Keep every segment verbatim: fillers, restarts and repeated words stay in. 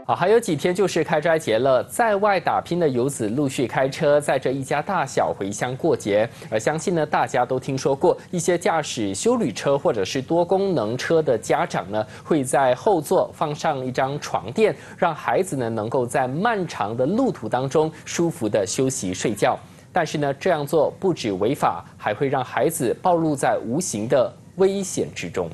好，还有几天就是开斋节了，在外打拼的游子陆续开车，载着一家大小回乡过节。而相信呢，大家都听说过一些驾驶休旅车或者是多功能车的家长呢，会在后座放上一张床垫，让孩子呢能够在漫长的路途当中舒服的休息睡觉。但是呢，这样做不止违法，还会让孩子暴露在无形的危险之中。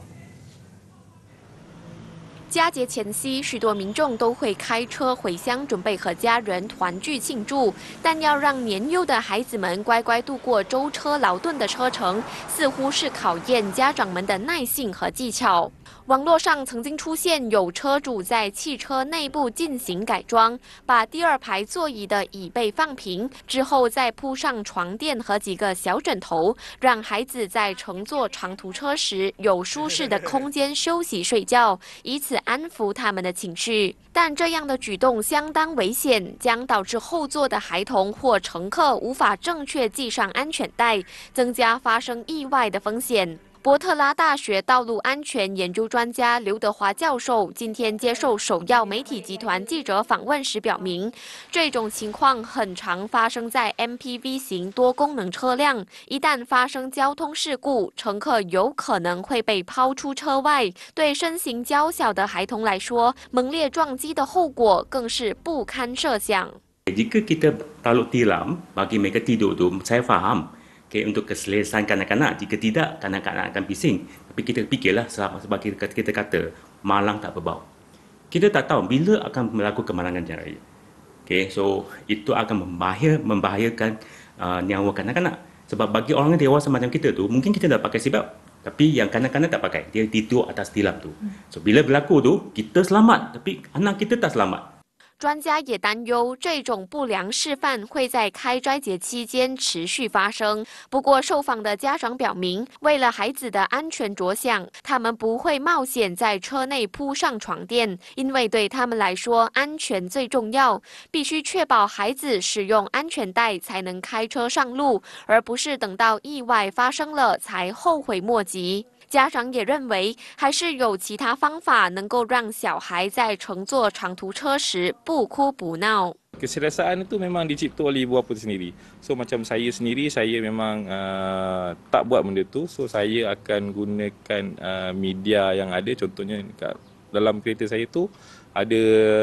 佳节前夕，许多民众都会开车回乡，准备和家人团聚庆祝。但要让年幼的孩子们乖乖度过舟车劳顿的车程，似乎是考验家长们的耐性和技巧。网络上曾经出现有车主在汽车内部进行改装，把第二排座椅的椅背放平，之后再铺上床垫和几个小枕头，让孩子在乘坐长途车时有舒适的空间休息睡觉，以此 安抚他们的情绪，但这样的举动相当危险，将导致后座的孩童或乘客无法正确系上安全带，增加发生意外的风险。 波特拉大学道路安全研究专家刘德华教授今天接受首要媒体集团记者访问时表明，这种情况很常发生在 M P V 型多功能车辆。一旦发生交通事故，乘客有可能会被抛出车外。对身形娇小的孩童来说，猛烈撞击的后果更是不堪设想。 Jika kita takluk tilam bagi mereka tidur tu, saya faham. Okay, untuk keselesaan kanak-kanak, jika tidak, kanak-kanak akan bising. Tapi kita fikirlah sebab kita, kita kata, malang tak berbau. Kita tak tahu bila akan berlaku kemalangan jalan raya. Okay, so itu akan membahaya, membahayakan uh, nyawa kanak-kanak. Sebab bagi orang dewasa macam kita tu, mungkin kita dah pakai seatbelt. Tapi yang kanak-kanak tak pakai, dia tidur atas tilam tu. So bila berlaku tu, kita selamat. Tapi anak kita tak selamat. 专家也担忧，这种不良示范会在开斋节期间持续发生。不过，受访的家长表明，为了孩子的安全着想，他们不会冒险在车内铺上床垫，因为对他们来说，安全最重要，必须确保孩子使用安全带才能开车上路，而不是等到意外发生了才后悔莫及。 家长也认为，还是有其他方法能够让小孩在乘坐长途车时不哭不闹。 Keselesaan itu memang dicipta oleh ibu bapa sendiri. So macam saya sendiri, saya memang uh, tak buat benda tu. So saya akan gunakan uh, media yang ada. Contohnya kat dalam kereta saya tu ada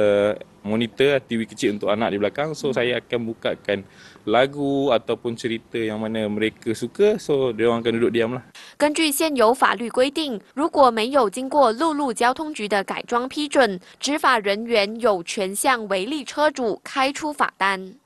monitor T V kecil untuk anak di belakang. So saya akan bukakan lagu ataupun cerita yang mana mereka suka. So dia orang akan duduk diam lah. 根据现有法律规定，如果没有经过陆路交通局的改装批准，执法人员有权向违例车主开出罚单。